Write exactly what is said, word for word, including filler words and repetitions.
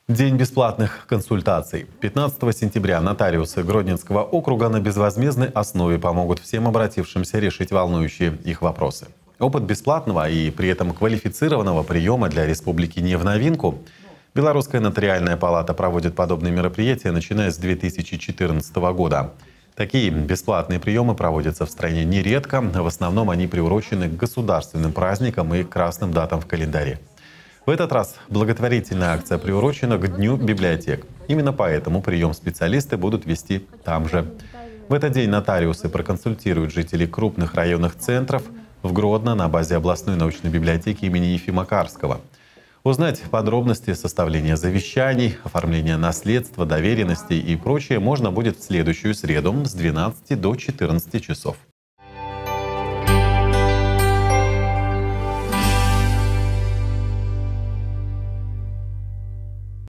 День бесплатных консультаций. пятнадцатого сентября нотариусы Гродненского округа на безвозмездной основе помогут всем обратившимся решить волнующие их вопросы. Опыт бесплатного и при этом квалифицированного приема для республики не в новинку. Белорусская нотариальная палата проводит подобные мероприятия, начиная с две тысячи четырнадцатого года. Такие бесплатные приемы проводятся в стране нередко. В основном они приурочены к государственным праздникам и красным датам в календаре. В этот раз благотворительная акция приурочена к Дню библиотек. Именно поэтому прием специалисты будут вести там же. В этот день нотариусы проконсультируют жителей крупных районных центров в Гродно на базе областной научной библиотеки имени Ефима Карского. Узнать подробности составления завещаний, оформления наследства, доверенностей и прочее можно будет в следующую среду с двенадцати до четырнадцати часов.